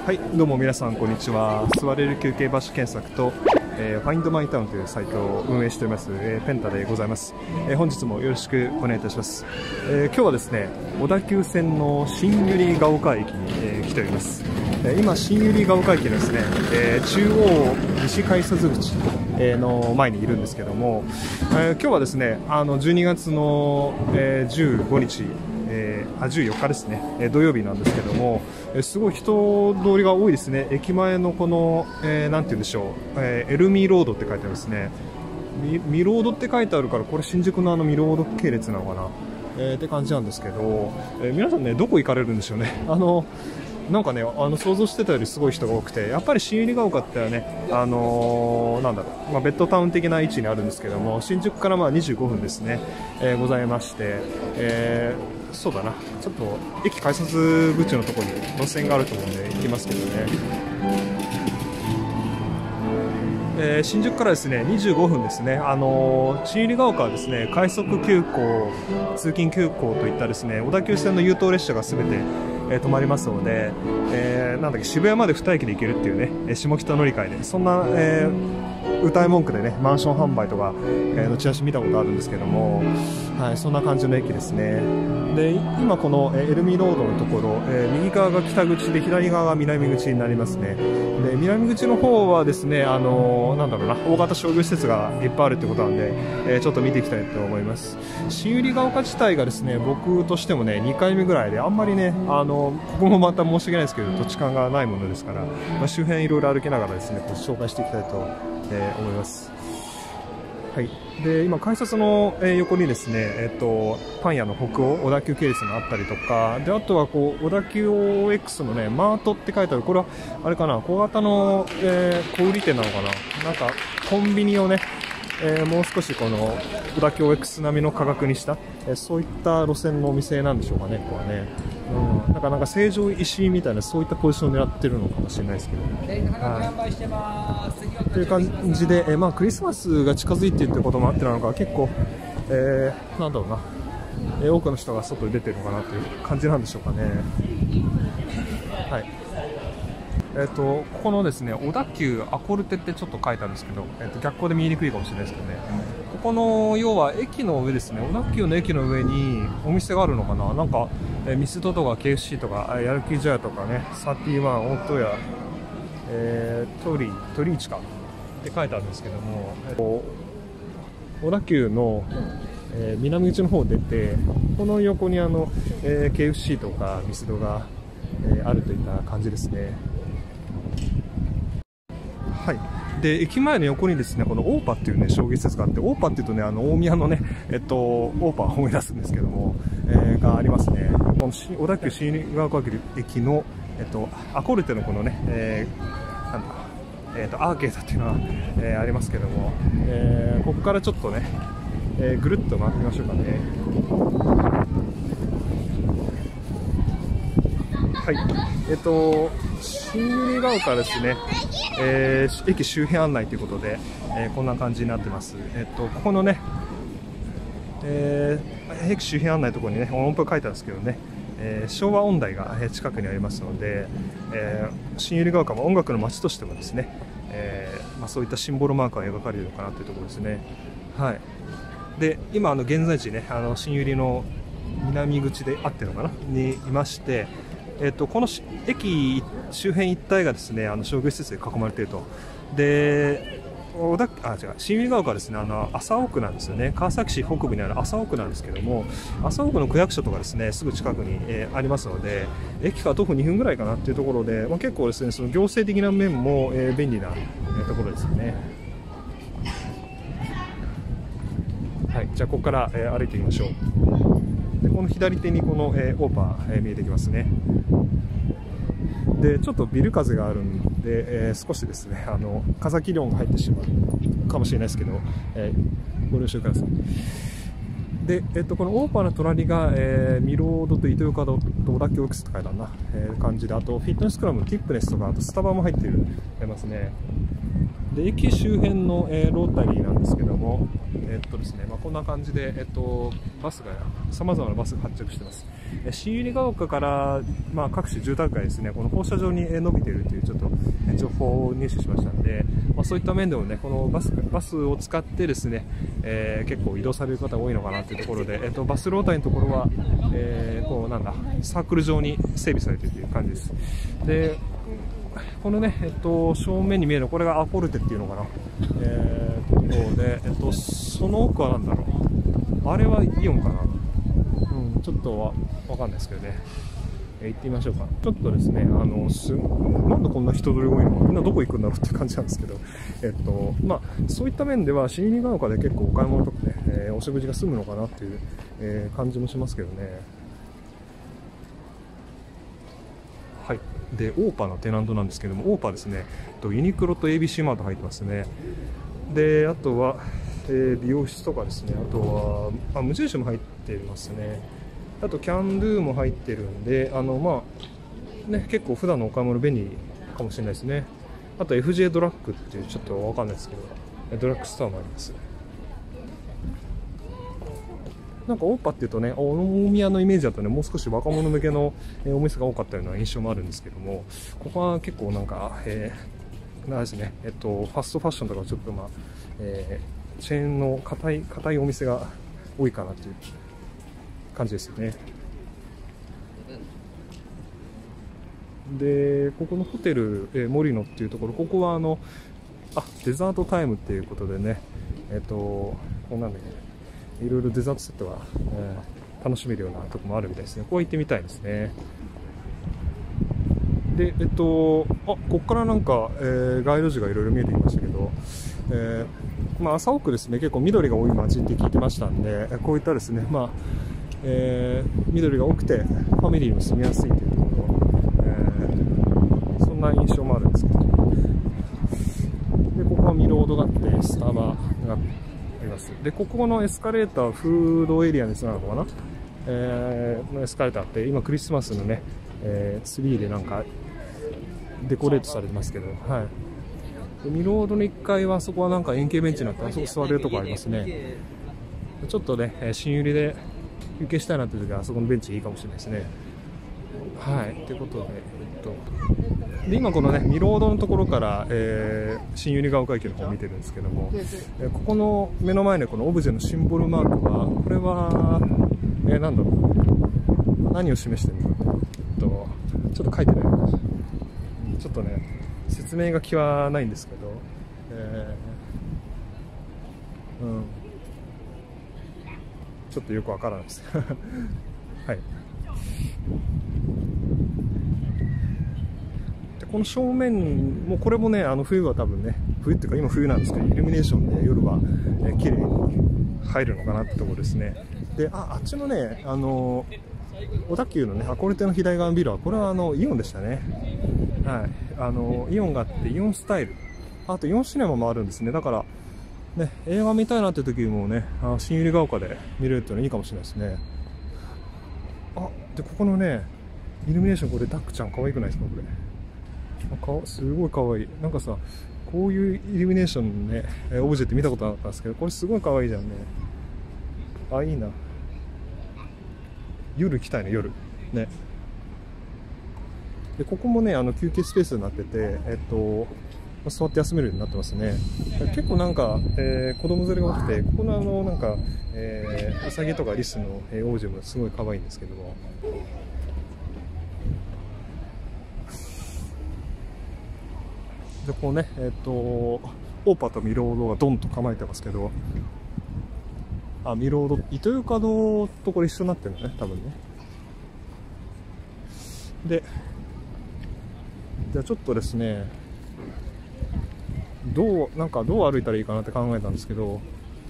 はい、どうも皆さんこんにちは。座れる休憩場所検索と、Find My Town というサイトを運営しております、ペンタでございます。本日もよろしくお願いいたします。今日はですね、小田急線の新百合ヶ丘駅に、来ております。今、新百合ヶ丘駅のですね、中央西改札口、の前にいるんですけども、今日はですね、12月の、15日、14日ですね、土曜日なんですけども、すごい人通りが多いですね。駅前のこの、なんて言うんでしょう、エルミロードって書いてあるんですね。ミロードって書いてあるから、これ新宿のミロード系列なのかな、って感じなんですけど、皆さんね、どこ行かれるんでしょうね。なんかね、想像してたよりすごい人が多くて、やっぱり新百合ヶ丘ってね、なんだろう、ベッドタウン的な位置にあるんですけども、新宿から25分ですね、ございまして、そうだな、ちょっと駅改札口のところに路線があると思うんで行きますけどね。新宿からですね25分ですね、新百合ヶ丘はですね快速急行、通勤急行といったですね小田急線の優等列車がすべて、止まりますので、なんだっけ、渋谷まで2駅で行けるっていうね、下北乗り換えで、そんな、歌い文句でねマンション販売とか、のチラシ見たことあるんですけども、はい、そんな感じの駅ですね。で今このエルミロードのところ、右側が北口で左側が南口になりますね。で南口の方はですねなんだろうな、大型商業施設がいっぱいあるってことなんで、ちょっと見ていきたいと思います。新百合ヶ丘自体がですね僕としてもね2回目ぐらいで、あんまりねここもまた申し訳ないですけど土地勘がないものですから、周辺いろいろ歩きながらですね紹介していきたいと、思います。はい、で今改札の横にですね、パン屋の北欧小田急系列があったりとかで、あとはこう小田急 OX のねマートって書いてある、これはあれかな、小型の、小売店なのかな、なんかコンビニをね、もう少しこの小田急 OX 並みの価格にした、そういった路線のお店なんでしょうかね、ここはね。なんか成城石井みたいなそういったポジションを狙ってるのかもしれないですけど、はい、という感じで、クリスマスが近づいているということもあってなのか、結構、なんだろうな、多くの人が外に出てるのかなという感じなんでしょうかね。はい、ここのですね小田急アコルテってちょっと書いてあるんですけど、逆光で見えにくいかもしれないですけどね、ここの要は駅の上ですね、小田急の駅の上にお店があるのかな、なんかミスドとか KFC とかやる気茶屋とかね、31大戸屋、トリーチかって書いてあるんですけども、小田急の、南口の方を出て、この横にKFC とかミスドが、あるといった感じですね。はい、で駅前の横にですねこのオーパっていうね商業施設があって、オーパっていうとね大宮のねオーパを思い出すんですけども、がありますね。この小田急新百合ヶ丘駅のアコルテのこのね、なんだアーケードっていうのは、ありますけども、ここからちょっとね、ぐるっと回ってみましょうかね。はい、新百合ヶ丘ですね、駅周辺案内ということで、こんな感じになってます。ここのね、駅周辺案内のところにね音符が書いてあるんですけどね、昭和音大が近くにありますので、新百合ヶ丘も音楽の街としてもですね、そういったシンボルマークが描かれるのかなというところですね。はい、で今現在地ね新百合の南口で合ってるのかなにいまして、この駅周辺一帯がですね商業施設で囲まれていると。で新百合ヶ丘はですね麻生区なんですよね。川崎市北部にある麻生区なんですけども、麻生区の区役所とかですねすぐ近くに、ありますので、駅から徒歩2分ぐらいかなというところで、結構ですねその行政的な面も、便利な、ところですよね。はい、じゃあここから、歩いてみましょう。でこの左手にこの、オーパー、見えてきますね。でちょっとビル風があるんで、少しですね風切り音が入ってしまうかもしれないですけど、ご了承ください。で、このオーパーの隣が、ミロードとイトーヨーカドーと小田急オークスって書いてあるな、感じで、あとフィットネスクラブのティップネスとかあとスタバも入ってますね。 で駅周辺の、ロータリーなんですけども、ですね、こんな感じで、バスがさまざまなバスが発着しています。新百合ヶ丘から、各種住宅街ですね、この放射状に伸びているというちょっと情報を入手しましたので、そういった面でもね、このバスを使ってですね、結構移動される方が多いのかなというところで、バスロータリーのところは、サークル状に整備されているという感じです。でこのね、正面に見えるこれがアポルテっていうのかな、その奥はなんだろう、あれはイオンかな、ちょっとわかんないですけどね、行ってみましょうか。ちょっとですね、なんでこんな人通り多いのか、みんなどこ行くんだろうっていう感じなんですけど、そういった面では新百合ヶ丘で結構お買い物とかね、お食事が済むのかなっていう、感じもしますけどね。はい。で、オーパのテナントなんですけども、オーパですね、ユニクロと ABC マート入ってますね。で、あとは、美容室とかですね、あとは、無印も入ってますね。あと、キャンドゥも入ってるんで、結構普段のお買い物便利かもしれないですね。あと、FJ ドラッグっていう、ちょっとわかんないですけど、ドラッグストアもあります。なんかオーパっていうとね、大宮のイメージだとね、もう少し若者向けのお店が多かったような印象もあるんですけども、ここは結構なんか、なんですね、ファストファッションとかちょっとチェーンの硬いお店が多いかなという感じですよね。で、ここのホテル、モリノっていうところ、ここはデザートタイムっていうことでね、こんなんだけど、いろいろデザートセットが、楽しめるようなところもあるみたいですね。ここ行ってみたいですね。で、ここからなんか、街路樹がいろいろ見えてきましたけど、朝奥ですね、結構緑が多い街って聞いてましたんで、こういったですね、緑が多くて、ファミリーも住みやすいというところ、そんな印象もあるんですけど、で、ここはミロードがあって、スタバがあります。で、ここのエスカレーター、フードエリアにつながるのかな、のエスカレーターって、今クリスマスのね、ツリーでなんか、デコレートされてますけど、はい。でミロードの1階は、そこはなんか円形ベンチになって、あそこ座れるとこありますね。ちょっとね、新百合で休憩したいなっていう時は、あそこのベンチいいかもしれないですね。はい。ということで、で今このね、ミロードのところから、新百合ヶ丘駅の方を見てるんですけども、ここの目の前のこのオブジェのシンボルマークは、これは、なんだろう。何を示してるのかちょっと書いてないのか。ちょっとね、説明がきはないんですけど、ちょっとよくわからないです。はい。で、この正面も、これもね、冬は多分ね、冬っていうか今冬なんですけど、イルミネーションで夜は、綺麗に入るのかなってところですね。で、あっちのね、小田急のね、箱根亭の左側のビルは、これはイオンでしたね。はい。イオンがあって、イオンスタイル。あと、イオンシネマもあるんですね。だから、ね、映画見たいなって時もね、新百合ヶ丘で見れるっていうのはいいかもしれないですね。で、ここのね、イルミネーション、これ、ダックちゃん可愛くないですか、これ。すごい可愛い。なんかさ、こういうイルミネーションのね、オブジェって見たことなかったんですけど、これすごい可愛いじゃんね。いいな。夜来たいね、夜。ね。で、ここもね、休憩スペースになってて、座って休めるようになってますね。結構なんか、子供連れが多くて、ここのなんか、ウサギとかリスの、オブジェもすごい可愛いんですけども。で、こうね、オーパとミロードがドンと構えてますけど、ミロード、イトーヨーカドーとこれ一緒になってるのね、多分ね。で、じゃあちょっとですね、どう歩いたらいいかなって考えたんですけど、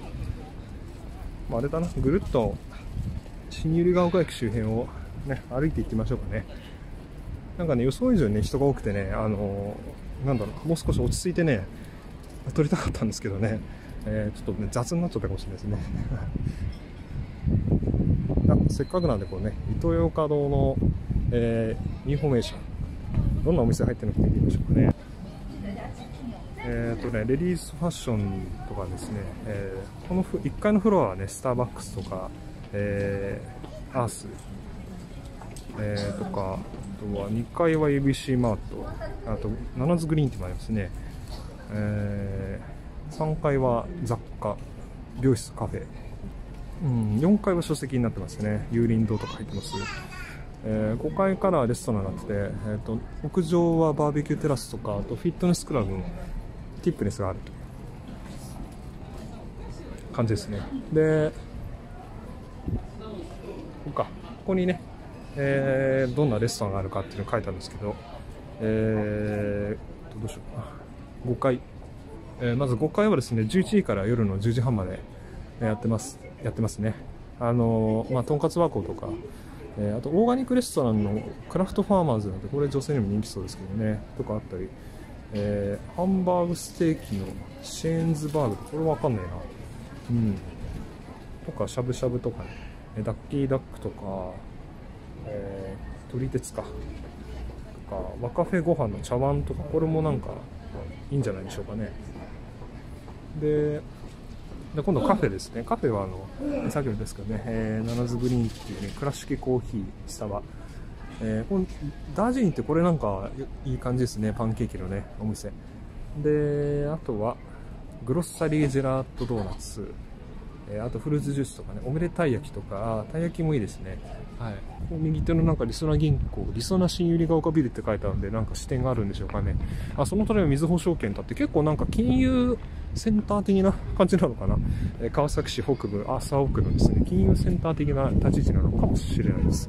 あれだな、ぐるっと新百合ヶ丘駅周辺をね、歩いていってみましょうかね。なんかね、予想以上にね、人が多くてね、なんだろう、もう少し落ち着いてね、撮りたかったんですけどね、ちょっとね、雑になっちゃったかもしれないですね。せっかくなんで、こうね、イトーヨーカドーの、インフォメーション、どんなお店入ってるのか見てみましょうかね。 レディースファッションとかですね、この1階のフロアはね、スターバックスとか、アース、とか、あとは2階は ABC マート、あとナナズグリーンティーもありますね。3階は雑貨、美容室、カフェ、4階は書籍になってますね。有林堂とか入ってます。5階からレストランになってて、屋上はバーベキューテラスとか、あとフィットネスクラブのティップネスがあるという感じですね。で、ここにね、どんなレストランがあるかっていうのが書いてあるんですけど、どうしようかな。5階、まず5階はですね、11時から夜の10時半までやってますね。とんかつ和光とか、あとオーガニックレストランのクラフトファーマーズなんて、これ女性にも人気そうですけどね、とかあったり、ハンバーグステーキのシェーンズバーグ、これわかんないな。とか、しゃぶしゃぶとかね、ダッキーダックとか、撮り鉄か。とか、和カフェご飯の茶碗とか、これもなんかいいんじゃないでしょうかね。で、今度カフェですね。カフェはさっきのですけどね、ナナズグリーンっていうね、倉敷コーヒースタバ。このダージリンってこれなんかいい感じですね。パンケーキのね、お店。で、あとは、グロッサリージェラートドーナツ。あとフルーツジュースとかね、オメレたい焼きとか、たい焼きもいいですね。はい。右手のなんかりそな銀行、りそな新百合ヶ丘ビルって書いてあるんで、なんか支店があるんでしょうかね。その隣はみずほ証券だって結構なんか金融センター的な感じなのかな。川崎市北部、朝奥のですね、金融センター的な立ち位置なのかもしれないです。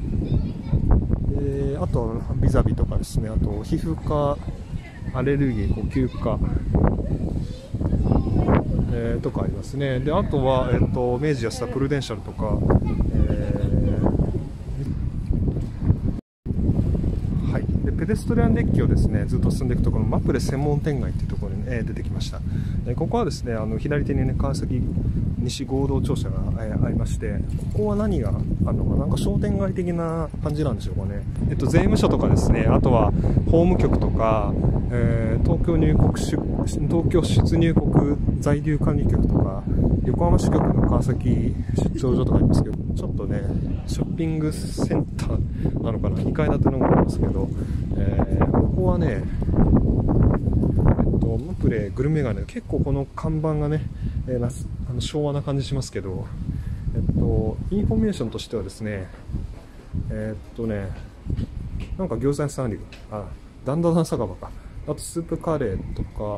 あとはビザビとかですね、あと皮膚科、アレルギー、呼吸科、とかありますね。で、あとは、明治安田プルデンシャルとか、はい。で、ペデストリアンデッキをですね、ずっと進んでいくところのマプレ専門店街っていうところに、出てきました。ここはですね、左手にね、川崎西合同庁舎が、ありまして、ここは何があるのかな、なんか商店街的な感じなんでしょうかね。税務署とかですね、あとは法務局とか、東京出入国在留管理局とか、横浜支局の川崎出張所とかありますけど、ちょっとね、ショッピングセンターなのかな、2階建てのものなんですけど、ここはね、マプレグルメ街で結構この看板がね、昭和な感じしますけど、インフォメーションとしてはですね、なんか餃子屋さんあるよ。ダンダダン酒場か。あとスープカレーとか、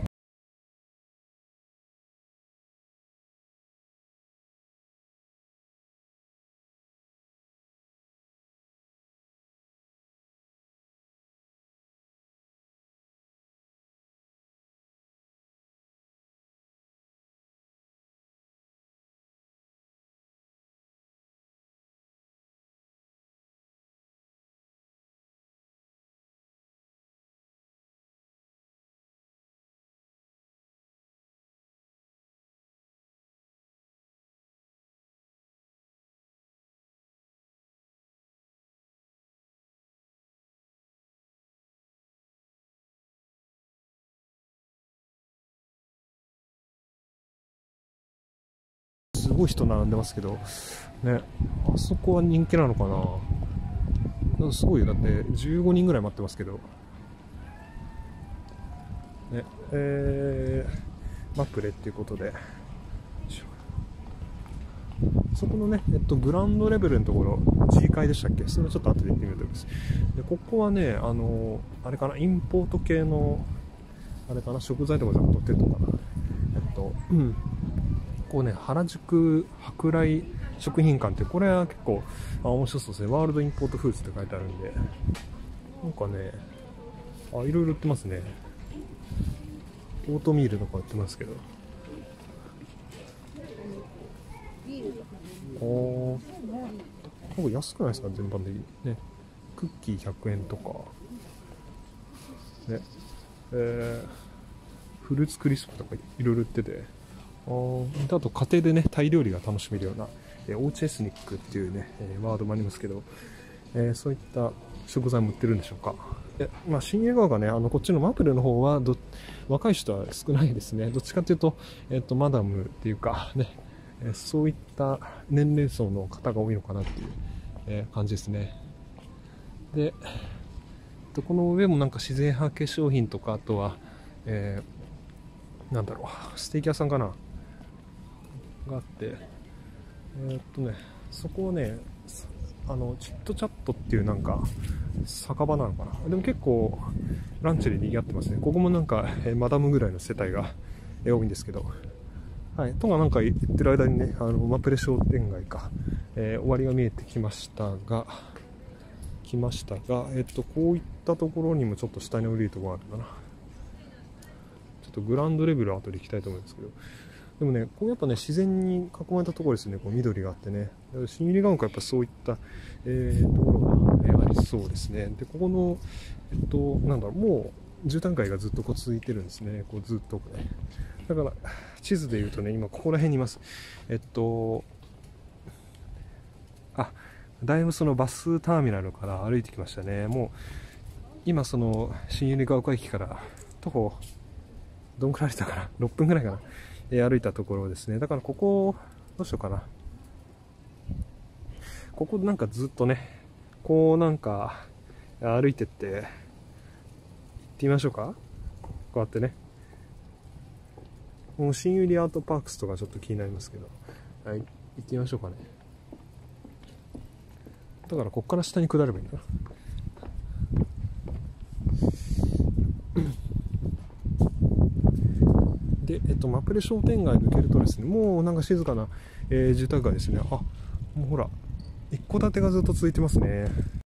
すごい人並んでますけど、ね、あそこは人気なのかな。すごいよ。だって15人ぐらい待ってますけど。ね、マプレっていうことで。そこのね、グランドレベルのところ、G 階でしたっけ？それをちょっと後で行ってみると思います。で、ここはね、あれかな、インポート系の、あれかな、食材とか売ってるのかな。こうね、原宿舶来食品館って、これは結構面白そうですね。ワールドインポートフーズって書いてあるんで、なんかね、いろいろ売ってますね。オートミールとか売ってますけど。結構安くないですか、全般的にね。クッキー100円とかね、フルーツクリスプとかいろいろ売ってて、あと家庭でね、タイ料理が楽しめるような、オーチェスニックっていうね、ワードもありますけど、そういった食材も売ってるんでしょうか。 まあ、新入川がね、こっちのマプルの方は若い人は少ないですね。どっちかというと、マダムっていうか、ね、そういった年齢層の方が多いのかなっていう、感じですね。で、この上もなんか自然派化粧品とか、あとは、なんだろう、ステーキ屋さんかながあって、そこをね、チットチャットっていうなんか、酒場なのかな。でも結構、ランチで賑わってますね。ここもなんか、マダムぐらいの世帯が、多いんですけど。はい。とかなんか言ってる間にね、マプレ商店街か、終わりが見えてきましたが、こういったところにもちょっと下に降りるところがあるかな。ちょっとグランドレベル後で行きたいと思うんですけど。でもね、こうやっぱね、自然に囲まれたところですね、こう緑があってね。新百合ヶ丘はやっぱそういった、ところが、ありそうですね。で、ここの、なんだろう、もう住宅街がずっとこう続いてるんですね。こうずっとね。だから、地図で言うとね、今ここら辺にいます。だいぶそのバスターミナルから歩いてきましたね。もう、今その、新百合ヶ丘駅から徒歩、どんくらい歩いたかな ?6 分くらいかな。歩いたところですね。だからここ、どうしようかな。ここなんかずっとね、こうなんか歩いてって行ってみましょうか。こうやってね。もう新百合アートパークスとかちょっと気になりますけど。はい、行ってみましょうかね。だからここから下に下ればいいんだな。で、マプレ商店街抜けるとですね、もうなんか静かな、住宅街ですね。あ、もうほら、一戸建てがずっと続いてますね。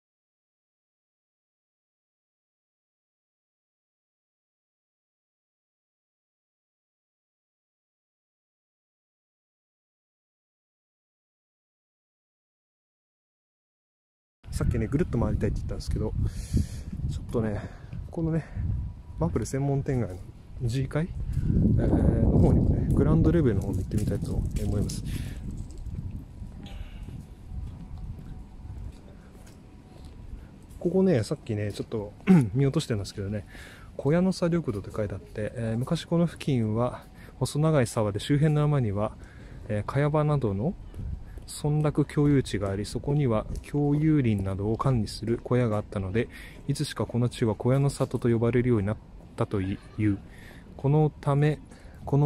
さっきね、ぐるっと回りたいって言ったんですけど、ちょっとね、このね、マプレ専門店街の G 階、の方にもね、グランドレベルの方に行ってみたいと思います。ここね、さっきね、ちょっと見落としてるんですけどね、小屋の佐緑道って書いてあって、昔この付近は細長い沢で周辺の山には、茅場などの村落共有地があり、そこには共有林などを管理する小屋があったので、いつしかこの地は小屋の里と呼ばれるようになったという。このため小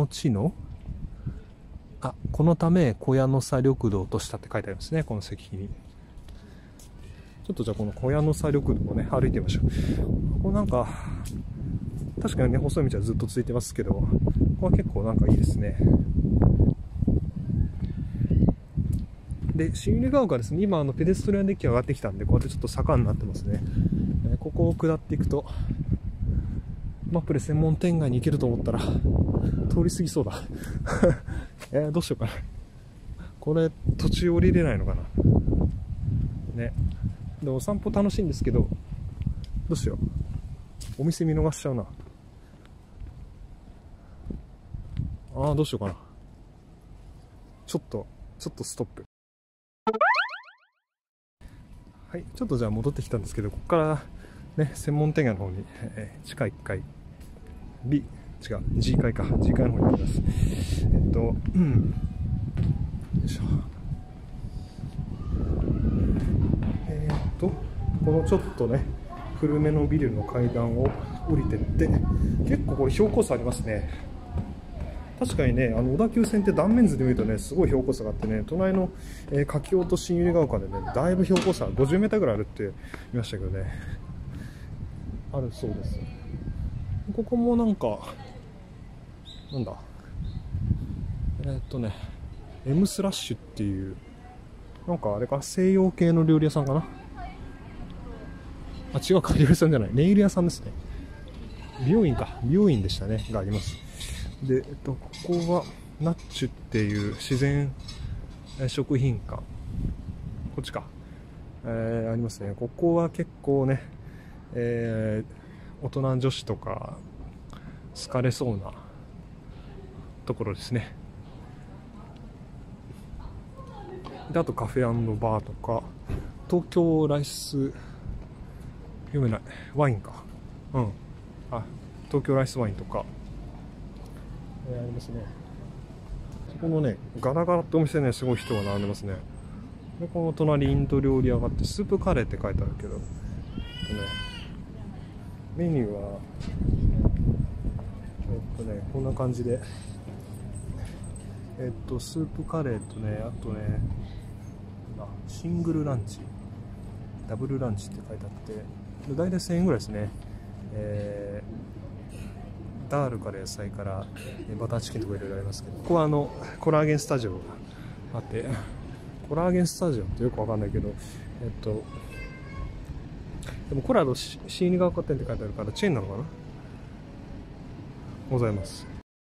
屋の佐緑道としたって書いてありますね、この石碑に。ちょっとじゃあこの小屋の佐緑道をね、歩いてみましょう。ここなんか、確かにね、細い道はずっと続いてますけど、ここは結構なんかいいですね。で、新百合ヶ丘ですね、今ペデストリアンデッキが上がってきたんで、こうやってちょっと坂になってますね。ここを下っていくと、マプレ専門店街に行けると思ったら、通り過ぎそうだ。どうしようかな。これ、途中降りれないのかな。ね。でもお散歩楽しいんですけど、どうしよう。お店見逃しちゃうな。どうしようかな。ちょっとストップ。はい、ちょっとじゃあ戻ってきたんですけど、ここからね、専門店街の方に、地下1階、G 階か、G 階の方に行きます。よいしょ。このちょっとね、古めのビルの階段を降りてって、結構これ標高差ありますね。確かにね、小田急線って断面図で見るとね、すごい標高差があってね、隣の、柿尾と新百合ヶ丘でね、だいぶ標高差50メーターぐらいあるって見ましたけどね。あるそうです。ここもなんか、なんだ。M スラッシュっていう、なんかあれか、西洋系の料理屋さんかな。違うか、料理屋さんじゃない。ネイル屋さんですね。美容院でしたね、があります。で、ここはナッチュっていう自然食品館、こっちか、ありますね。ここは結構ね、大人女子とか好かれそうなところですね。で、あとカフェ&バーとか、東京ライス読めない。ワインか。うん。あ、東京ライスワインとか、ありますね。そこのね、ガラガラってお店ね、すごい人が並んでますね。で、この隣インド料理屋があって、スープカレーって書いてあるけど、メニューは、こんな感じで、スープカレーとね、あとね、シングルランチ、ダブルランチって書いてあって、大体1000円ぐらいですね。ダールから野菜からバターチキンとかいろいろありますけど、ここはコラーゲンスタジオがあって、コラーゲンスタジオってよくわかんないけど、でもコラードシーニガ丘店って書いてあるからチェーンなのかな、ございます。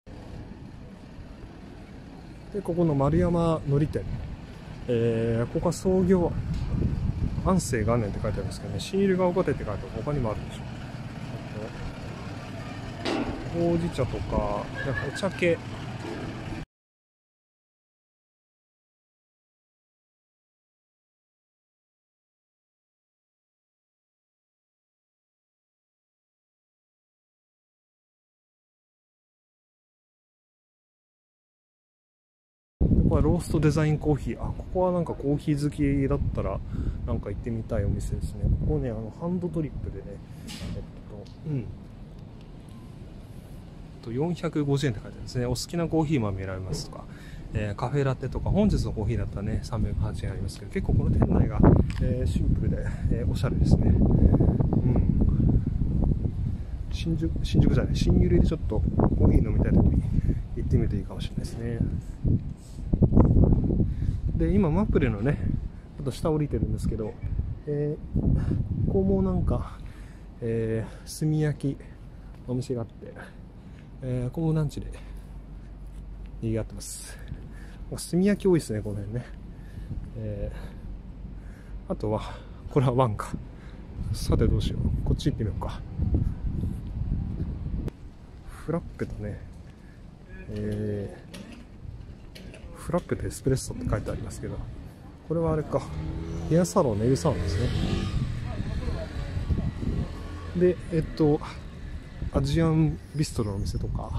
で、ここの丸山のり店、ここは創業安政元年って書いてあるんですけどね、新入ヶ丘店って書いてある。他にもあるでしょ。ほうじ茶とか、お茶系。ここはローストデザインコーヒー。あ、ここはなんかコーヒー好きだったら、なんか行ってみたいお店ですね。ここね、ハンドドリップでね、450円って書いてあるんですね。お好きなコーヒー豆選べますとか、カフェラテとか、本日のコーヒーだったらね、308円ありますけど、結構この店内が、シンプルで、おしゃれですね。新宿じゃない、新百合でちょっとコーヒー飲みたいときに行ってみるといいかもしれないですね。で、今マップでのね、ちょっと下降りてるんですけど、ここもなんか、炭焼きお店があって、ここもランチで賑わってます。炭焼き多いですね、この辺ね。あとは、これはワンか。さてどうしよう。こっち行ってみようか。フラッペとね、フラッペとエスプレッソって書いてありますけど、これはあれか。ヘアサロン、ネイルサロンですね。で、アジアンビストロのお店とか、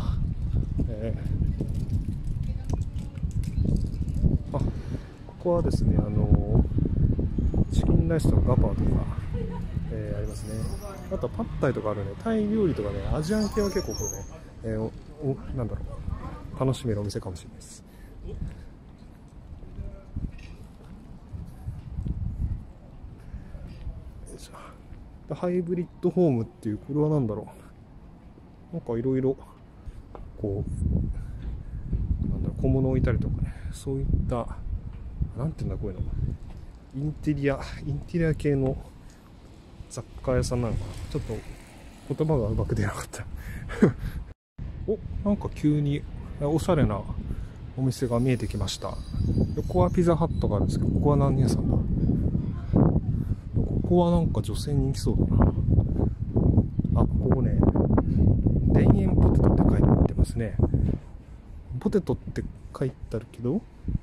ここはですね、チキンライスとかガパーとか、ありますね。あとはパッタイとかあるね、タイ料理とかね、アジアン系は結構こうね、なんだろう、楽しめるお店かもしれないです。ハイブリッドホームっていう、これは何だろう。なんかいろいろ、こう、なんだろう、小物を置いたりとかね、そういった、なんていうんだ、こういうの。インテリア系の雑貨屋さんなのかな。ちょっと言葉がうまく出なかったお、なんか急におしゃれなお店が見えてきました。横はピザハットがあるんですけど、ここは何屋さんだ。ここはなんか女性人気そうだな。あ、ここね、田園ポテトって書いてますね。ポテトって書いてあるけど、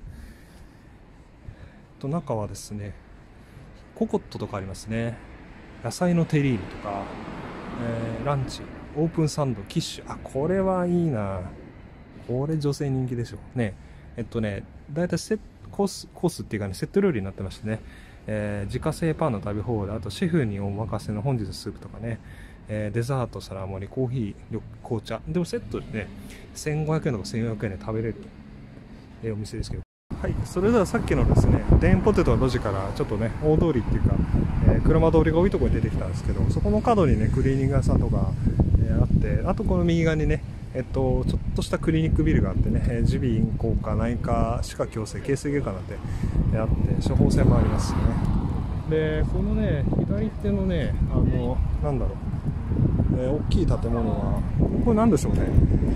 中はですね、ココットとかありますね。野菜のテリーヌとか、ランチ、オープンサンド、キッシュ。あ、これはいいな。これ女性人気でしょうね。だいたいコースっていうかね、セット料理になってましてね、自家製パンの食べ放題、あとシェフにお任せの本日のスープとかね、デザート、サラモリ、コーヒー、紅茶。でもセットでね、1500円とか1400円で食べれる、お店ですけど。はい、それではさっきのですね、田園ポテトの路地からちょっとね、大通りっていうか、車通りが多いところに出てきたんですけど、そこの角にね、クリーニング屋さんとか、あって、あとこの右側にね、ちょっとしたクリニックビルがあってね、耳鼻咽喉科、内科、歯科矯正、形成外科なんてあって、処方箋もありますしね。で、このね、左手のね、なんだろう、大きい建物は、これなんでしょうね。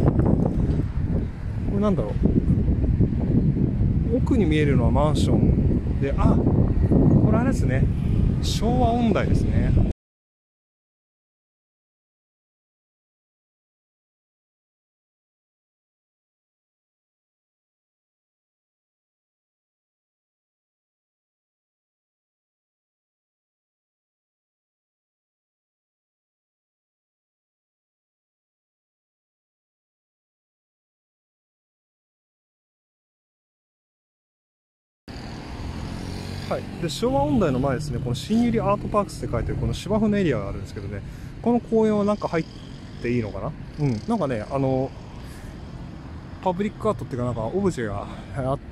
これなんだろう。奥に見えるのはマンションで、あ、これあれですね。昭和音大ですね。 はい、で昭和音大の前ですね、この新百合アートパークスって書いてるこの芝生のエリアがあるんですけどね、この公園はなんか入っていいのかな。なんかね、パブリックアートっていうか、なんかオブジェがあって、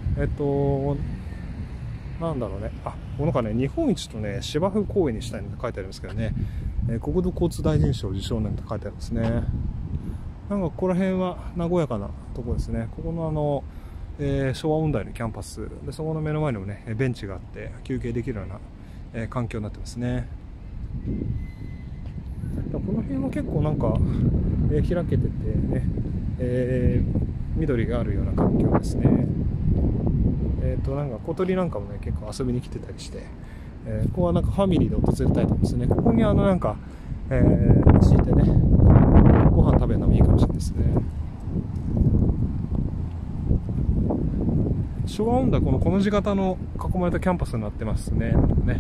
なんだろうね、なんかね、日本一とね、芝生公園にしたいって書いてありますけどね、国土交通大臣賞受賞年って書いてあるんですね。なんかここら辺は和やかなところですね。ここの昭和音大のキャンパスで、そこの目の前にもね、ベンチがあって休憩できるような、環境になってますね。この辺は結構なんか、開けててね、緑があるような環境ですね。なんか小鳥なんかもね、結構遊びに来てたりして、ここはなんかファミリーで訪れたいと思うんですね。ここになんか、敷いてね、ご飯食べるのもいいかもしれないですね。昭和音大、この字型の囲まれたキャンパスになってますね。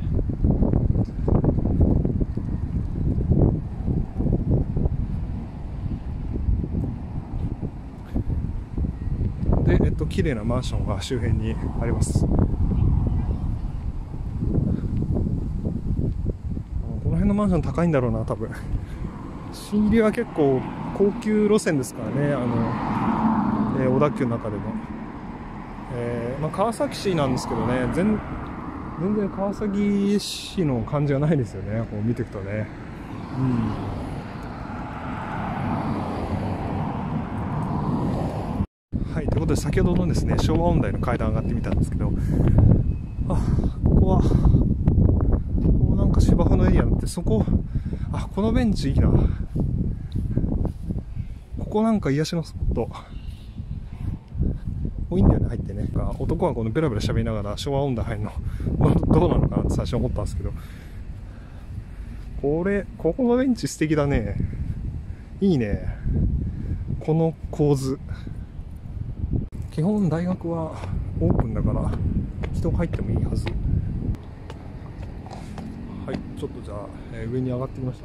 で、綺麗なマンションが周辺にあります。この辺のマンション高いんだろうな、多分。新入りは結構高級路線ですからね、小田急の中でも。川崎市なんですけどね、全然川崎市の感じがないですよね、こう見ていくとね。はい、ということで先ほどのですね、昭和音大の階段上がってみたんですけど、ここなんか芝生のエリアになって、このベンチいいな。ここなんか癒しのスポット。いいんだよね、入ってね。男はこのベラベラ喋りながら昭和音大入るのどうなのかなって最初思ったんですけど、ここのベンチ素敵だね。いいね、この構図。基本大学はオープンだから人が入ってもいいはず。はい、ちょっとじゃあ、上に上がってきました。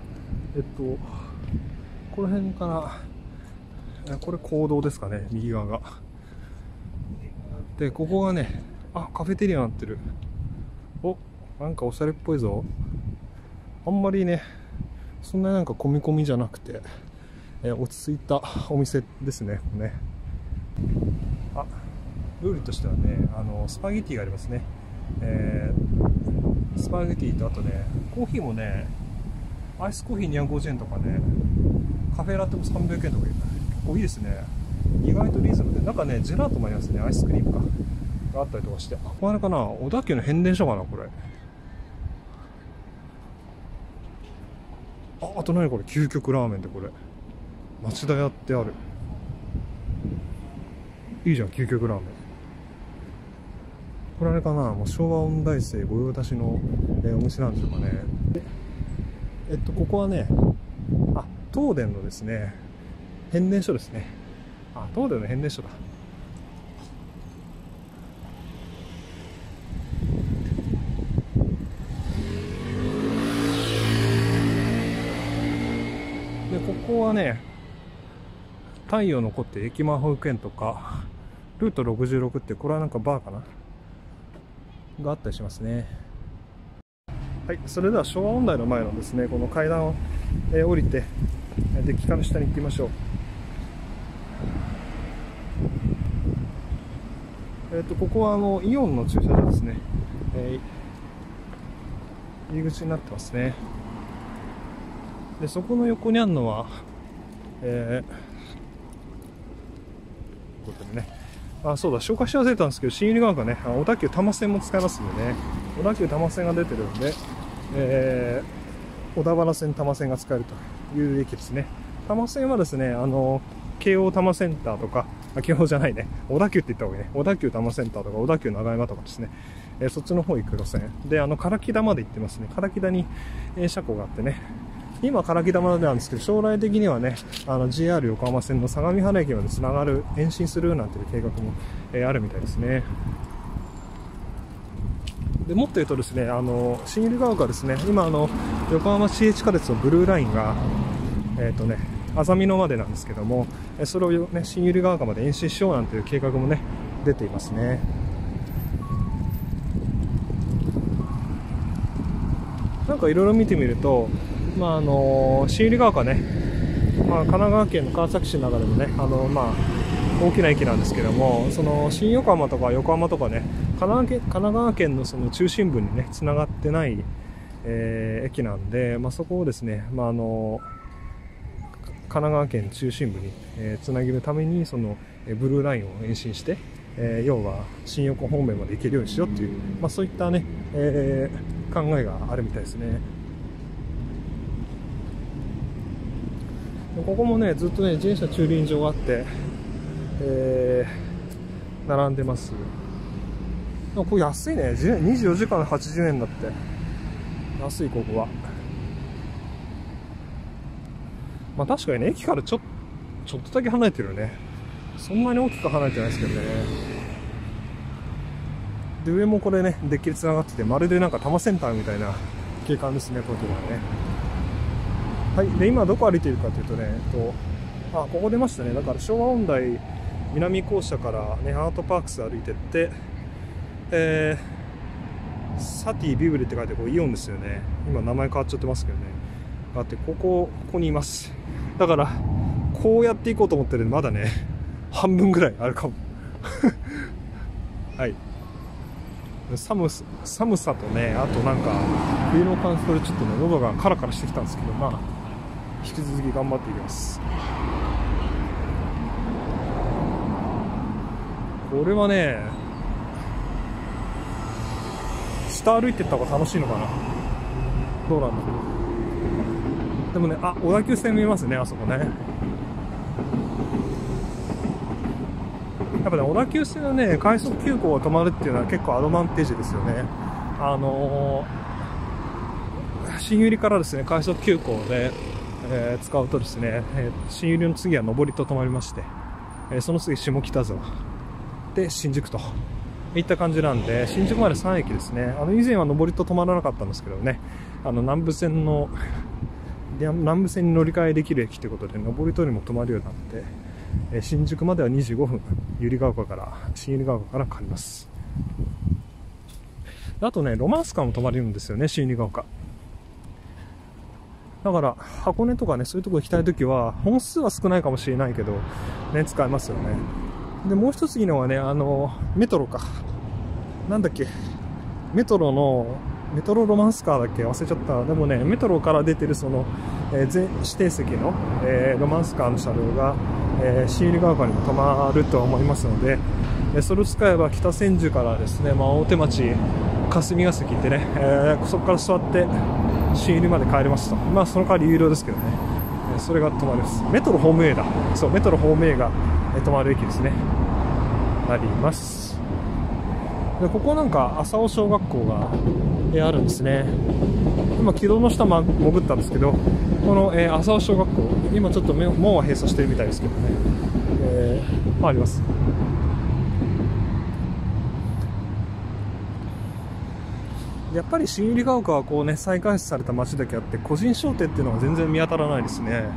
この辺から、これ講堂ですかね、右側が。で、ここがね、カフェテリアになってる。なんかおしゃれっぽいぞ。あんまりね、そんなになんか込み込みじゃなくて、落ち着いたお店ですね、ここね。料理としてはね、スパゲティがありますね。スパゲティと、あとね、コーヒーもね、アイスコーヒー250円とかね、カフェラテも300円とか結構いいですね。意外とリーズナブルで、なんかね、ジェラートもありますね、アイスクリームがあったりとかして。これあれかな、小田急の変電所かな、これ。あと何これ、究極ラーメンって、これ町田屋ってある。いいじゃん、究極ラーメン。これあれかな、もう昭和音大生御用達の、お店なんでしょうかね。ここはね、東電のですね、変電所ですね。東電の変電所だ。で、ここはね、太陽の子って駅前保育園とか、ルート66って、これはなんかバーかながあったりしますね。はい、それでは昭和音大の前のですね、この階段を、降りて、デッキから下に行ってみましょう。ここはイオンの駐車場ですね。入り口になってますね。で、そこの横にあるのは、ことでね。そうだ、紹介し忘れたんですけど、新百合ヶ丘ね、小田急多摩線も使えますんでね、小田急多摩線が出てるんで、小田原線、多摩線が使えるという駅ですね。多摩線はですね、京王多摩センターとか、京王じゃないね、小田急って言った方がいいね、小田急多摩センターとか、小田急長山とかですね、そっちの方行く路線で、唐木田まで行ってますね。唐木田に、車庫があってね、今唐木田までなんですけど、将来的にはね、JR 横浜線の相模原駅までつながる、延伸するなんていう計画も、あるみたいですね。でもっと言うとですね、新百合ヶ丘ですね、今横浜市営地下鉄のブルーラインがあざみ野までなんですけども、それをね、新百合ヶ丘まで延伸しようなんていう計画もね、出ていますね。 なんかいろいろ見てみると、新百合ヶ丘ね、神奈川県の川崎市の中でもね、大きな駅なんですけども、その新横浜とか横浜とかね、神奈川県のその中心部にね、つながってない、駅なんで、そこをですね、神奈川県中心部に、つなげるために、その、ブルーラインを延伸して、要は新横方面まで行けるようにしようっていう、そういったね、考えがあるみたいですね。ここもね、ずっとね、自転車駐輪場があって、並んでます。これ安いね。24時間80円だって。安い、ここは。確かにね、駅からちょっとだけ離れてるよね。そんなに大きく離れてないですけどね。で、上もこれね、デッキで繋がってて、まるでなんか多摩センターみたいな景観ですね、東京はね。はい。で、今どこ歩いているかというとね、ここ出ましたね。だから昭和音大南校舎からね、アートパークス歩いてって、サティビブリって書いてこうイオンですよね。今名前変わっちゃってますけどね。だってここにいます。だから、こうやっていこうと思ってるんで、まだね、半分ぐらいあるかも。はい。寒さとね、あとなんか、冬の感想でちょっとね、喉がカラカラしてきたんですけど、引き続き頑張っていきます。これはね、下歩いてった方が楽しいのかな。どうなんだろう。でもね、小田急線見えますね、あそこね。やっぱね、小田急線はね、快速急行が止まるっていうのは結構アドバンテージですよね。新百合からですね、快速急行で、使うとですね、新百合の次は上りと止まりまして、その次下北沢で新宿といった感じなんで、新宿まで3駅ですね。以前は上りと止まらなかったんですけどね、南武線に乗り換えできる駅ということで、上りとにも止まるようになって、新宿までは25分、新百合ヶ丘からかかります。あとね、ロマンスカーも止まれるんですよね、新百合ヶ丘。だから、箱根とかね、そういうとこ行きたいときは、本数は少ないかもしれないけど、ね、使えますよね。で、もう一ついいのはね、メトロか。なんだっけ、メトロロマンスカーだっけ忘れちゃった。でもね、メトロから出てるその、全指定席の、ロマンスカーの車両が、新百合ヶ丘にも止まると思いますので、それを使えば北千住からですね、大手町、霞ヶ関行ってね、そこから座って、新百合まで帰れますと。その代わり有料ですけどね。それが止まります。メトロホーム A だ。そう、メトロホーム A が止まる駅ですね。なります。で、ここなんか、浅尾小学校が、あるんですね。今、軌道の下潜ったんですけど、この、浅尾小学校、今ちょっと門は閉鎖してるみたいですけどね。あります。やっぱり新百合ヶ丘はこうね、再開発された街だけあって、個人商店っていうのは全然見当たらないですね。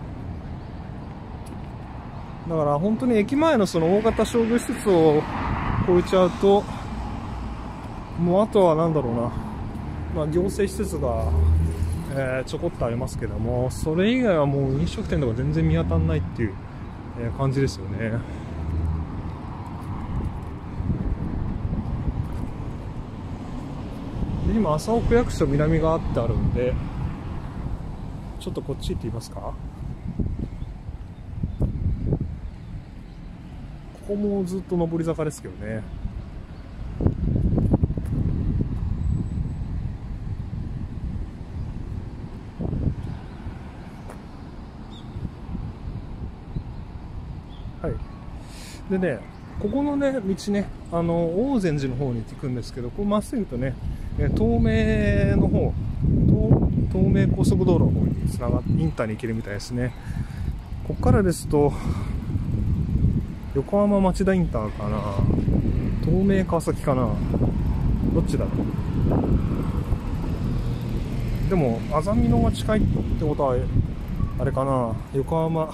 だから本当に駅前のその大型商業施設を超えちゃうと、もうあとはなんだろうな、行政施設が、ちょこっとありますけども、それ以外はもう飲食店とか全然見当たらないっていう、感じですよね。今、麻生区役所南側ってあるんで、ちょっとこっち行ってみますか。ここもずっと上り坂ですけどね。はい。でね、ここのね、道ね、大善寺の方に行くんですけど、こうまっすぐとね、東名の方、東名高速道路の方につながって、インターに行けるみたいですね。ここからですと、横浜町田インターかな、東名川崎かな、どっちだろう。でも、あざみ野が近いってことは、あれかな、横浜、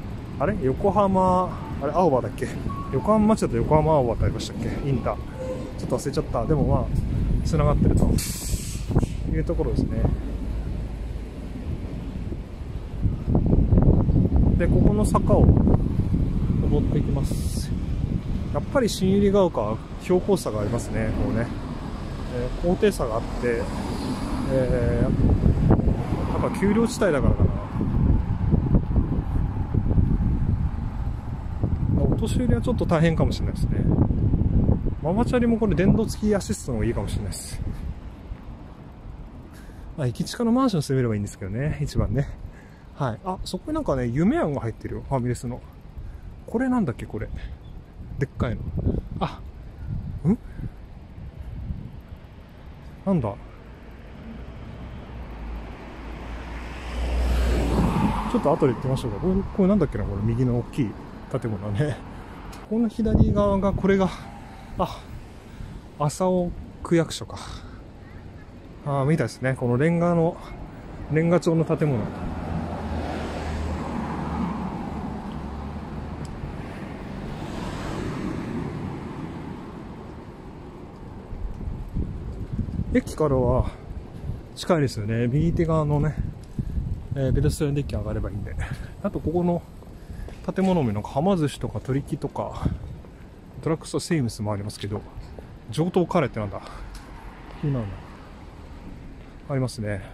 青葉だっけ、横浜町田と横浜青葉ってありましたっけ、インター。ちょっと忘れちゃった。でも繋がってると。 いうところですね。で、ここの坂を登っていきます。やっぱり新百合ヶ丘は標高差がありますね。こうね、高低差があって、やっぱ丘陵地帯だからかな。お年寄りはちょっと大変かもしれないですね。ママチャリもこれ電動付きアシストの方がいいかもしれないです。駅近のマンション住めればいいんですけどね、一番ね。はい。あ、そこになんかね、夢庵が入ってるよ。ファミレスの。これなんだっけ、これ。でっかいの。あ、なんだ。ちょっと後で行ってみましょうか。これなんだっけな、これ右の大きい建物ね。この左側が、これが、浅尾区役所か。みたいですね。このレンガ調の建物。駅からは近いですよね。右手側のね、ペデストリアンデッキ上がればいいんで。あとここの建物もなんかはま寿司とか鳥木とかドラッグストアセイムスもありますけど、上等カレーってなんだ、気になるな。ありますね。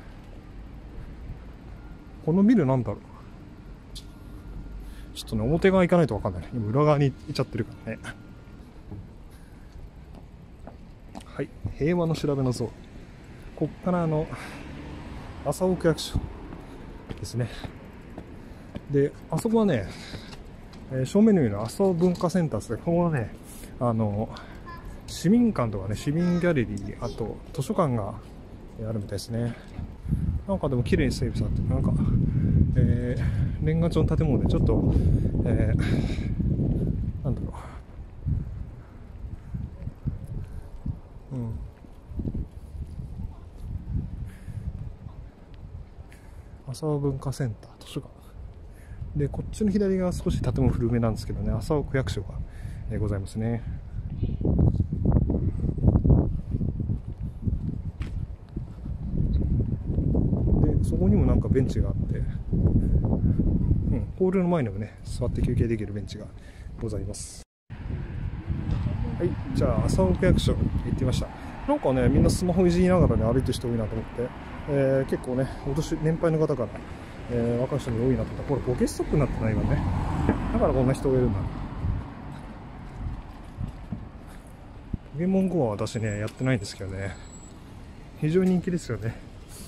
このビルなんだろう。ちょっとね、表側行かないと分かんない。今裏側に行っちゃってるからね。はい、平和の調べの像。こっから浅尾区役所ですね。で、あそこはね、正面のような浅尾文化センターですね。ここはね、市民館とかね、市民ギャレリー、あと図書館があるみたいですね。なんかでも綺麗に整備されて、なんか、レンガ調の建物でちょっと、なんだろう。浅尾文化センター、図書館。で、こっちの左側少し建物古めなんですけどね、浅尾区役所が、ございますね。で、そこにもなんかベンチがあって、ホールの前にもね、座って休憩できるベンチがございます。はい、じゃあ浅尾区役所行ってみました。なんかね、みんなスマホいじりながらね、歩いてる人多いなと思って、結構ね、年配の方から、若い人に多いなと思った。これボケストップになってない今ね。だからこんな人がいるんだ。ポケモン GO は私ね、やってないんですけどね。非常に人気ですよね。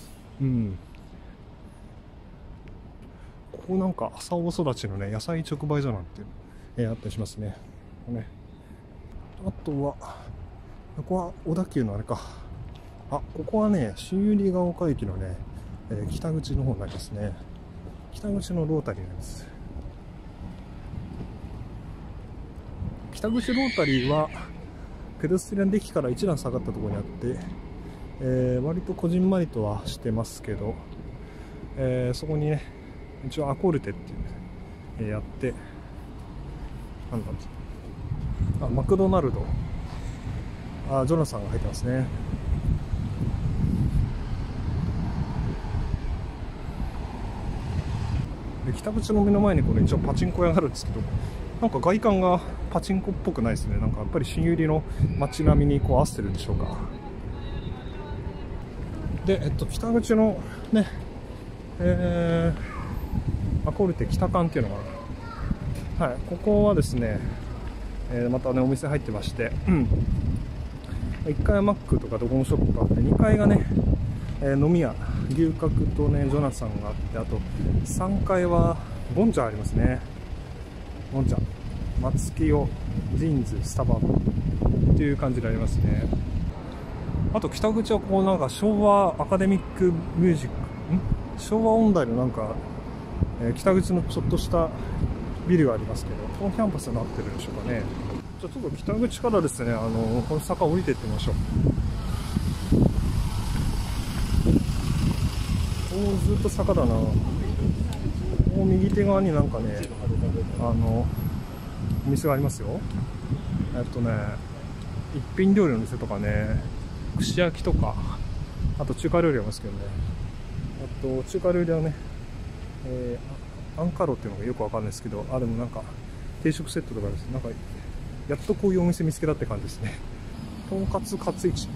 ここなんか浅尾育ちのね、野菜直売所なんていうの、あったりしますね。あとは、ここは小田急のあれか。ここはね、新百合ヶ丘駅のね、北口の方になりますね。北口のロータリーになります。北口ロータリーはペデストリアンデッキから一段下がったところにあって、割とこじんまりとはしてますけど、そこにね、一応アコルテっていう、やって、なんだろう、マクドナルド、ジョナサンが入ってますね。で、北口の目の前にこれ一応パチンコ屋があるんですけど、なんか外観がパチンコっぽくないですね。なんかやっぱり新百合の街並みにこう合わせてるんでしょうか。で、北口のね、アコルテ北館っていうのが、はい、ここはですね、またね、お店入ってまして、1階はマックとかドコモショップがあって、2階がね、飲み屋、牛角とね、ジョナサンがあって、あと3階はボンチャありますね。ボンチャ、松清、ジーンズ、スタバっていう感じでありますね。あと北口はこうなんか昭和アカデミックミュージック、昭和音大のなんか、北口のちょっとしたビルがありますけど、このキャンパスになってるんでしょうかね。じゃあちょっと北口からですね、この坂降りていってみましょう。ずっと坂だな。ここ右手側になんかね、お店がありますよ。一品料理の店とかね、串焼きとか、 あと中華料理ありますけどね。あと中華料理はね、アンカロっていうのがよくわかんないですけど、でもなんか定食セットとかです。なんかやっとこういうお店見つけたって感じですね。とんかつカツイチ、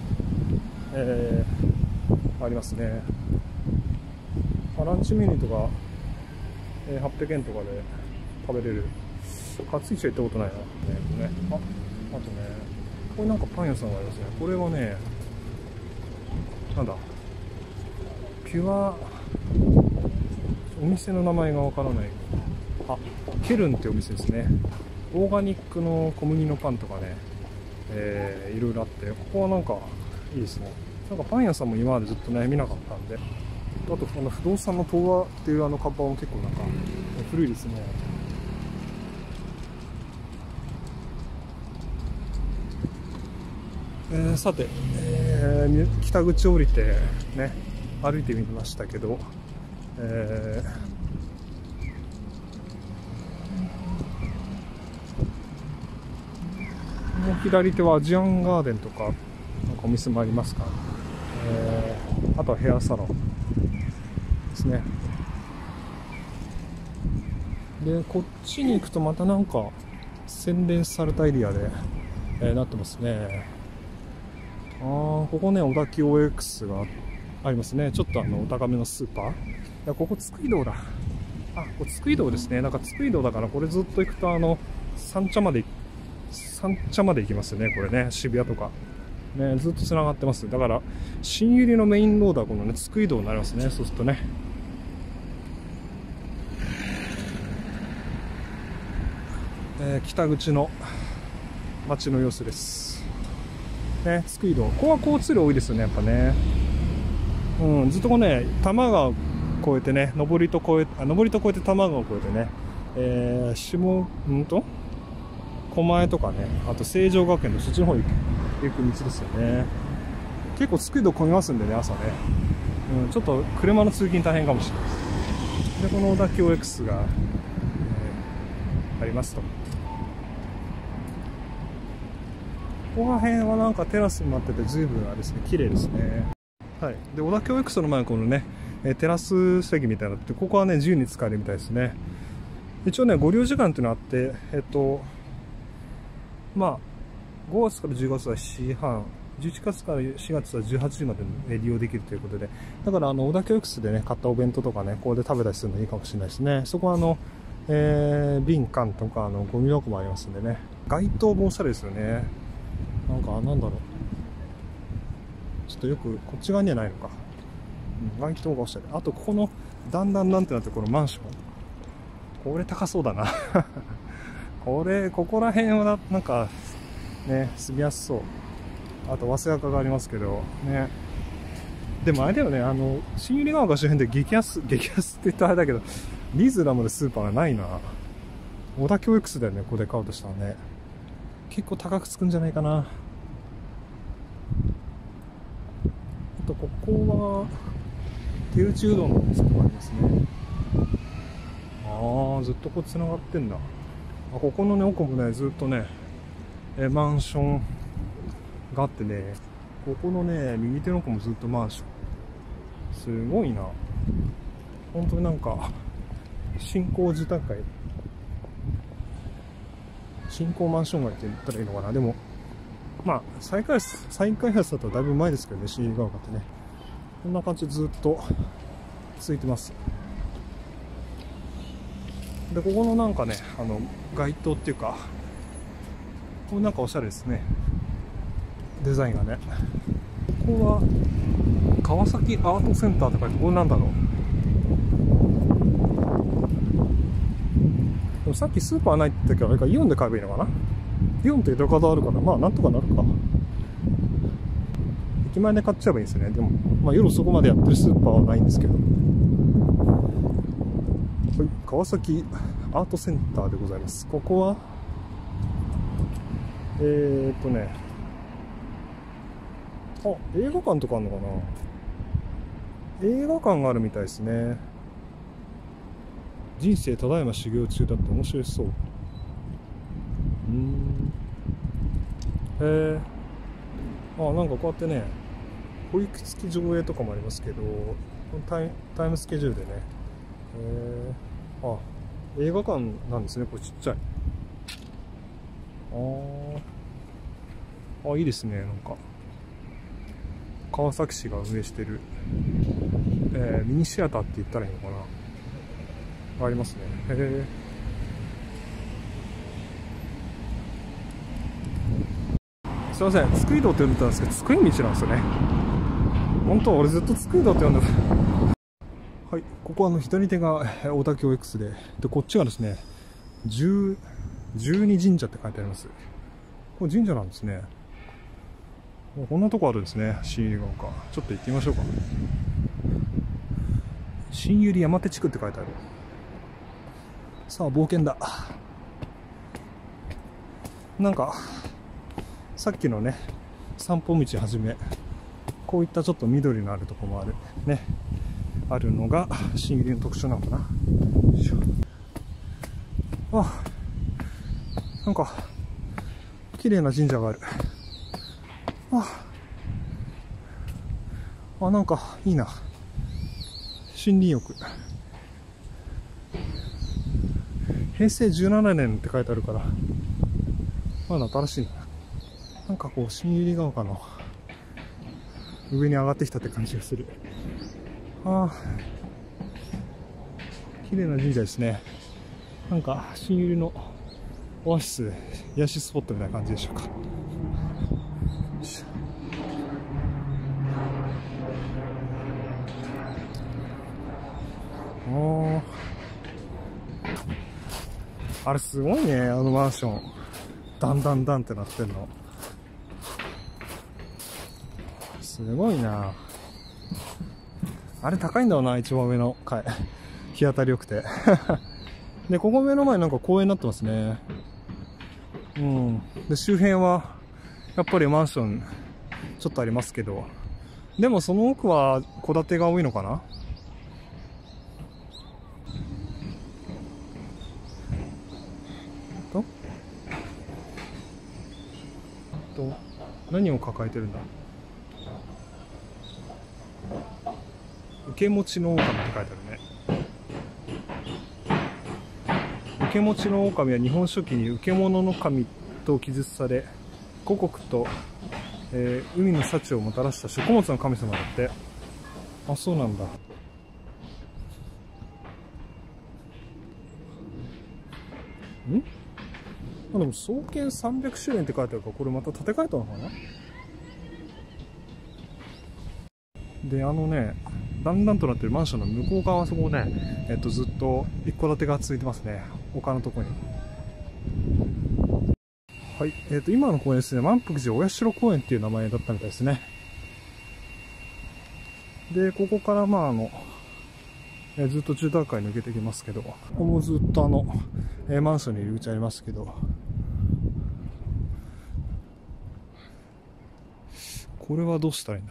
ありますね。ランチメニューとか、800円とかで食べれる。カツイチは行ったことないな。あとね、これなんかパン屋さんがありますね。これはね、なんだ、ピュア、お店の名前がわからない。ケルンってお店ですね。オーガニックの小麦のパンとかね、いろいろあって、ここはなんかいいですね。なんかパン屋さんも今までずっとね、見なかったんで。あと、不動産の東和っていう看板も結構なんか古いですね。さて、北口降りてね、歩いてみましたけど、左手はアジアンガーデンとか、なんかお店もありますから、あとはヘアサロンですね。で、こっちに行くとまたなんか洗練されたエリアで、なってますね。ここね、小田急 OX がありますね。ちょっとお高めのスーパー。いや、ここ津久井道だ。これ津久井道ですね。なんか津久井道だから、これずっと行くと三茶まで行きますよね。これね、渋谷とか。ね、ずっと繋がってます。だから、新百合のメインロードはこのね、津久井道になりますね。そうするとね。北口の街の様子です。ね、津久井道。ここは交通量多いですよね、やっぱね。ずっとこうね、多摩川を越えてね、上りと越えて多摩川を越えてね、狛江とかね、あと成城学園のそっちの方行く道ですよね。結構津久井道混みますんでね、朝ね。ちょっと車の通勤大変かもしれないです。で、この小田急 OX が、ありますと。ここら辺はなんかテラスになってて随分あれですね、綺麗ですね。はい。で、小田急 OX の前にこのね、テラス席みたいなのって、ここはね、自由に使えるみたいですね。一応ね、ご利用時間っていうのがあって、5月から10月は7時半、11月から4月は18時まで利用できるということで、だから小田急 OX でね、買ったお弁当とかね、ここで食べたりするのいいかもしれないですね。そこは瓶缶とかゴミ箱もありますんでね。街灯もおしゃれですよね。なんだろう。ちょっとよく、こっち側にはないのか。街灯がおしゃれ。あと、ここの、だんだんなんてなってこのマンション。これ高そうだな。ここら辺はなんか、ね、住みやすそう。あと、早稲田がありますけど、ね。でもあれだよね、新百合ヶ丘周辺で激安って言ったらあれだけど、リーズナブルスーパーがないな。小田急 X だよね、ここで買おうとしたらね。結構高くつくんじゃないかな。あと、ここは、手打ちうどんのお店とかありますね。ずっとこう繋がってんだ。ここのね、奥もね、ずっとね、マンションがあってね、ここのね、右手の奥もずっとマンション。すごいな。本当になんか、新興住宅街。新興マンション街って言ったらいいのかな。でも、再開発だとだいぶ前ですけどね、新百合ヶ丘ってね。こんな感じでずっと続いてます。で、ここのなんかね、街灯っていうか、これなんかおしゃれですね。デザインがね。ここは、川崎アートセンターとか、ここなんだろう。でもさっきスーパーないって言ったけど、あれかイオンで買えばいいのかな。イオンってドカドあるから、なんとかなるか。駅前で買っちゃえばいいですね。でも、夜そこまでやってるスーパーはないんですけど。はい、川崎アートセンターでございます。ここは、映画館とかあるのかな。映画館があるみたいですね。人生ただいま修行中だって面白そう。なんかこうやってね、 保育付き上映とかもありますけど、タイムスケジュールでね、あ、映画館なんですね。これちっちゃい。いいですね。なんか川崎市が運営してる、ミニシアターって言ったらいいのかな、ありますね。すいません、津久井道って呼んでたんですけど、津久井道なんですよね。本当は俺ずっと津久井道って呼んでた。はい、ここは左手が小田急 X で、こっちがですね、十二神社って書いてあります。これ神社なんですね。こんなとこあるんですね、新百合ヶ丘。ちょっと行ってみましょうか。新百合山手地区って書いてある。さあ、冒険だ。なんか、さっきのね、散歩道はじめ、こういったちょっと緑のあるところもある。ね。あるのが、新百合の特徴なのかな。あ、なんか、綺麗な神社がある。なんか、いいな。森林浴。平成17年って書いてあるから、まだ新しいな。なんかこう、新百合ヶ丘の上に上がってきたって感じがする。綺麗な神社ですね。なんか、新百合のオアシス、癒しスポットみたいな感じでしょうか。あれすごいね、あのマンション。だんだんだんってなってんの。すごいな。あれ高いんだろうな、一番上の階。日当たり良くて。で、ここ目の前なんか公園になってますね。うん。で、周辺は、やっぱりマンション、ちょっとありますけど。でもその奥は戸建てが多いのかな。何を抱えてるんだ。受け持ちの狼って書いてあるね。受け持ちの狼は日本書紀に受け物の神と記述され、五穀と、海の幸をもたらした食物の神様だって。あ、そうなんだ。でも創建300周年って書いてあるから、これまた建て替えたのかな。で、だんだんとなってるマンションの向こう側、そこね、ずっと一戸建てが続いてますね。丘のとこに。はい、今の公園ですね、満腹寺お社公園っていう名前だったみたいですね。で、ここからずっと住宅街抜けてきますけど、ここもずっとマンションに入り口ありますけど、これはどうしたらいいんだ。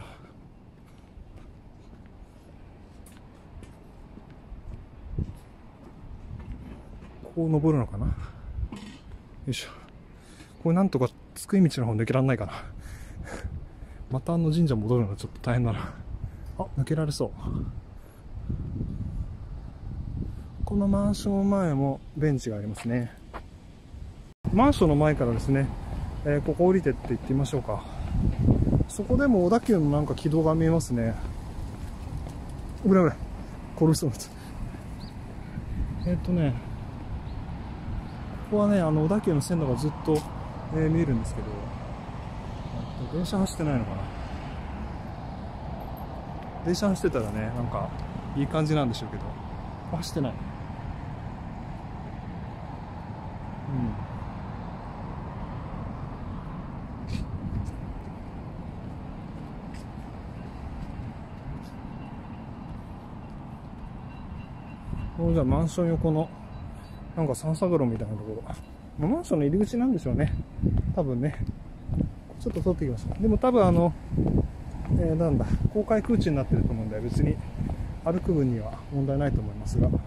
こう登るのかな。よいしょ。これなんとか津久井道の方抜けられないかな。また神社戻るのちょっと大変だな。あ、抜けられそう。このマンション前もベンチがありますね。マンションの前からですね、ここ降りてって行ってみましょうか。そこでも小田急のなんか軌道が見えますね。危ない危ない。殺しそうなんです。ここはね、小田急の線路がずっと、見えるんですけど、電車走ってないのかな。電車走ってたらね、なんかいい感じなんでしょうけど、走ってない。じゃあマンション横のなんか散策路みたいなところ、マンションの入り口なんでしょうね、多分ね。ちょっと通ってきました。でも多分なんだ、公開空地になってると思うんで、別に歩く分には問題ないと思いますが。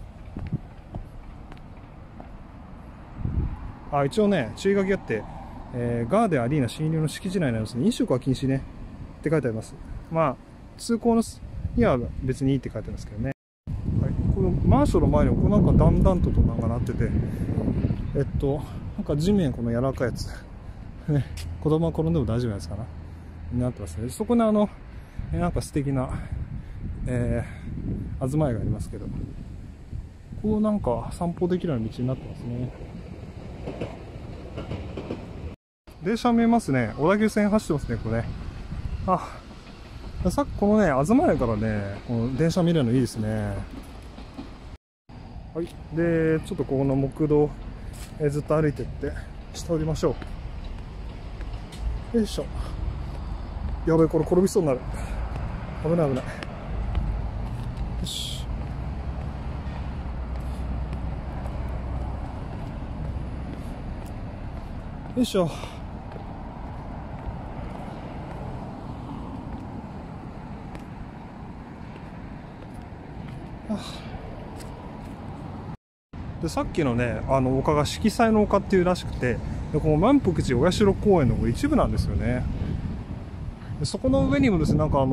一応ね、注意書きあって、 ガーデンアリーナ新入りの敷地内なんですね。飲食は禁止ねって書いてあります。まあ通行のには別にいいって書いてますけどね。はい、このマンションの前にこうなんかだんだんとなんかなってて、なんか地面この柔らかいやつね、子供は転んでも大丈夫なやつかなになってますね。そこになんか素敵な東屋がありますけど、こうなんか散歩できるような道になってますね。電車見えますね。小田急線走ってますね、これね。さっきこのね、東屋からね、この電車見れるのいいですね。はい。で、ちょっとここの木道、ずっと歩いてって下降りましょう。よいしょ。やべえ、これ転びそうになる。危ない危ない。よし。よいしょ。でさっきのね、丘が色彩の丘っていうらしくて、でこの満腹寺お社公園の一部なんですよね。でそこの上にもですね、なんか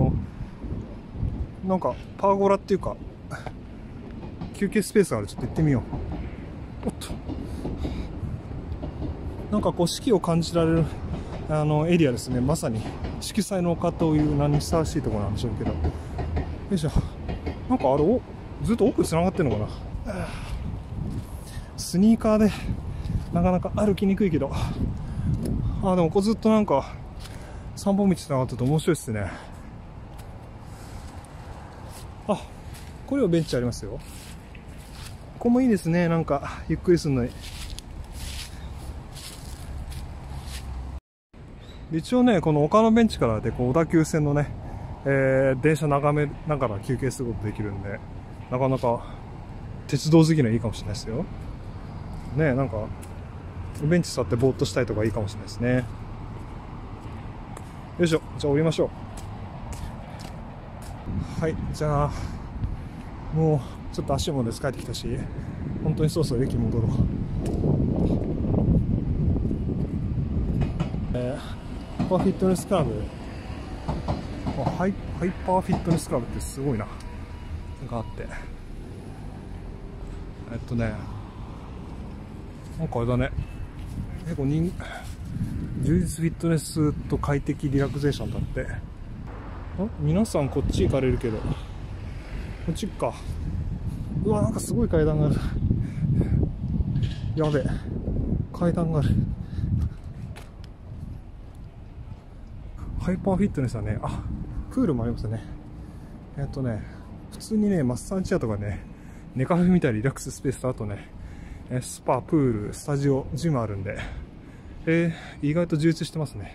パーゴラっていうか休憩スペースがある。ちょっと行ってみよう。おっと、なんかこう四季を感じられるエリアですね。まさに色彩の丘という名にふさわしいところなんでしょうけど。よいしょ。なんかずっと奥繋がってるのかな。スニーカーでなかなか歩きにくいけど、でもこうずっとなんか散歩道繋がってて面白いですね。これはベンチありますよ。ここもいいですね。なんかゆっくりするのに。一応ね、この丘のベンチからでこう小田急線のね、電車眺めながら休憩することできるんで、なかなか鉄道好きにはいいかもしれないですよ。ね、なんかベンチ座ってぼーっとしたりとかいいかもしれないですね。よいしょ。じゃあ降りましょう。はい、じゃあもうちょっと足も疲れてきたし、本当にそろそろ駅に戻ろう。ハイパーフィットネスクラブ、ハイパーフィットネスクラブってすごいな、なんかあって、なんかあれだね、結構充実フィットネスと快適リラクゼーションだって。皆さんこっち行かれるけど、こっちか。うわ、なんかすごい階段がある。やべえ、階段がある。ハイパーフィットネスはね、プールもありますね。普通にね、マッサージチェアとかね、寝カフェみたいなリラックススペースと、あとね、スパ、プール、スタジオ、ジムあるんで、意外と充実してますね。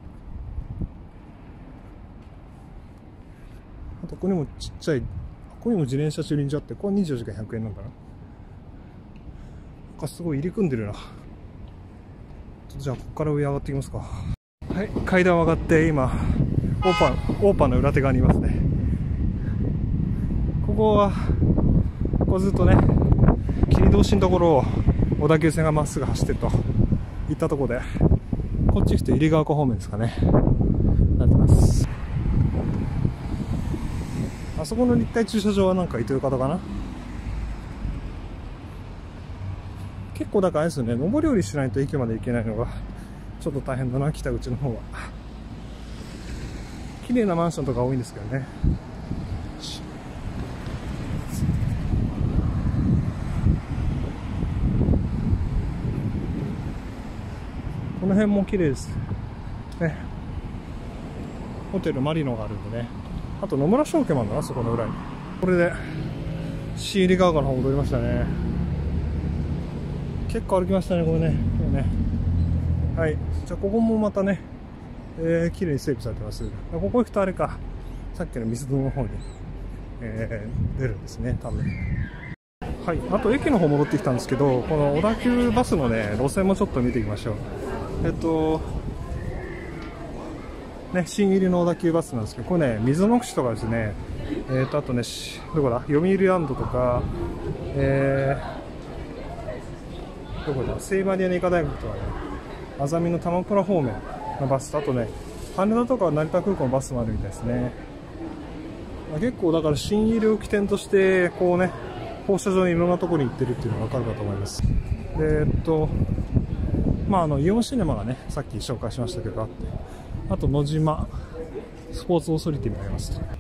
あと、ここにもちっちゃい、ここにも自転車駐輪場あって、ここは24時間100円なんかな。なんかすごい入り組んでるな。じゃあ、ここから上上がっていきますか。はい、階段を上がって今オーパーの裏手側にいますね。ここずっとね、切通しのところを小田急線がまっすぐ走ってるといったところで、こっち来て入川湖方面ですかね、なってます。あそこの立体駐車場はなんかイトーヨーカドーかな。結構だからあれですよね、上り下りしないと駅まで行けないのがちょっと大変だな、北口の方は。綺麗なマンションとか多いんですけどね。この辺も綺麗ですね。ホテルマリノがあるんでね。あと野村証券もあるんだな、そこの裏に。これでシーリ川からの方戻りましたね。結構歩きましたね、これね。はい、じゃあここもまたね、綺麗に整備されてます。ここ行くとあれか、さっきの水道の方に、出るんですね、多分。はい、あと駅の方戻ってきたんですけど、この小田急バスのね、路線もちょっと見ていきましょう。新入りの小田急バスなんですけど、これね、水の口とかですね、あとね、どこだ、読売ランドとか、どこだ、聖マリアン医科大学とかね、 あざみの玉倉方面のバスと、あとね、羽田とか成田空港のバスもあるみたいですね。結構だから新医療起点として、こうね、放射状にいろんなところに行ってるっていうのがわかるかと思います。で、イオンシネマがね、さっき紹介しましたけどあって、あと野島、スポーツオーソリティもありますと。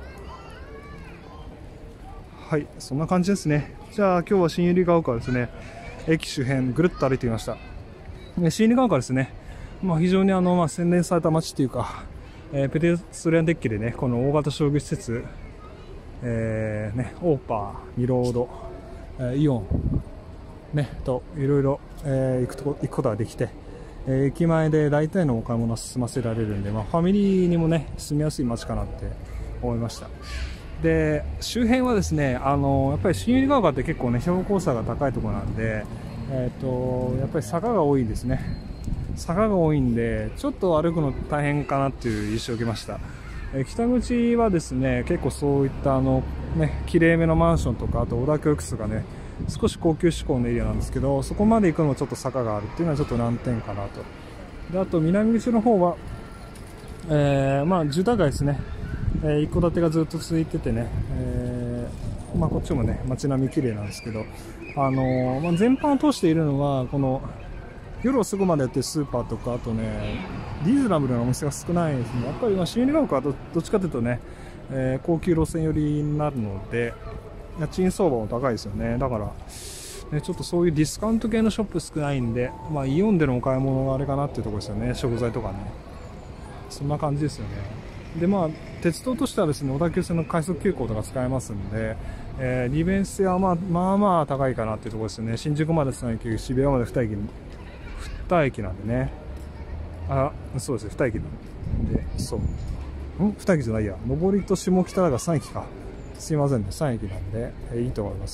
はい、そんな感じですね。じゃあ今日は新百合ヶ丘ですね、駅周辺ぐるっと歩いてみました。新百合ヶ丘ですね、非常に洗練された街っていうか、ペデストリアンデッキでね、この大型商業施設、オーパー、ミロード、イオン、ね、といろいろ行くことができて、駅前で大体のお買い物を済ませられるんで、ファミリーにもね、住みやすい街かなって思いました。で、周辺はですね、やっぱり新百合ヶ丘って結構ね、標高差が高いところなんで、やっぱり坂が多いですね。坂が多いんで、ちょっと歩くの大変かなっていう印象を受けました。北口はですね、結構そういった綺麗めのマンションとか、あと小田急クスがね、少し高級志向のエリアなんですけど、そこまで行くのもちょっと坂があるっていうのはちょっと難点かなと。で、あと南口の方は、住宅街ですね。一戸建てがずっと続いててね、こっちもね、街並み綺麗なんですけど、全般を通しているのは、この、夜遅くまでやってるスーパーとか、あとね、リーズナブルなお店が少ないですね。やっぱり新百合ヶ丘はどっちかというとね、高級路線寄りになるので、家賃相場も高いですよね。だから、ね、ちょっとそういうディスカウント系のショップ少ないんで、イオンでのお買い物があれかなっていうところですよね。食材とかね。そんな感じですよね。で、鉄道としてはですね、小田急線の快速急行とか使えますんで、利便性は高いかなっていうところですよね。新宿まで3駅、渋谷まで2駅なんでね。そうですね、2駅なんで、そう。2駅じゃないや。上りと下北が3駅か。すいませんね、3駅なんで、いいと思います。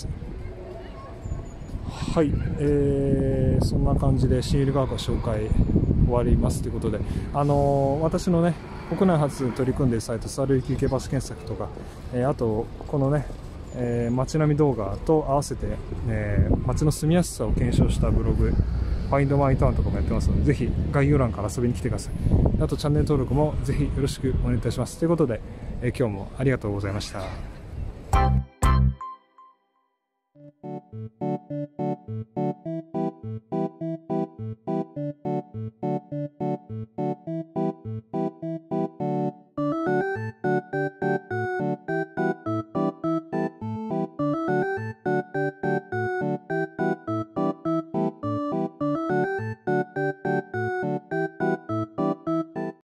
はい、そんな感じで新百合ヶ丘紹介終わりますということで、私のね、国内初取り組んでいるサイト、スタル行け橋検索とか、あと、このね、街並み動画と合わせて、街の住みやすさを検証したブログ、ファインドマイタウンとかもやってますので、ぜひ概要欄から遊びに来てください。あとチャンネル登録もぜひよろしくお願いいたします。ということで、今日もありがとうございました。